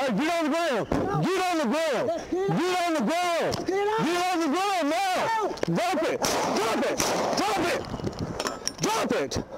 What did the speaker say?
right, get on the ground. Get on the ground. Get on the ground. Get on the ground now. Drop it. Drop it. Drop it. Drop it.